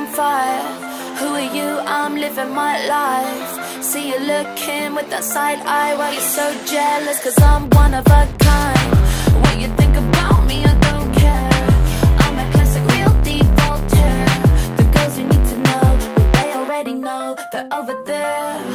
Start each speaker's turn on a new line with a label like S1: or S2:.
S1: fire. Who are you? I'm living my life. See you looking with that side eye. Why you so jealous? Cause I'm one of a kind. What you think about me, I don't care. I'm a classic, real deep Voltaire. The girls you need to know, well, they already know they're over there.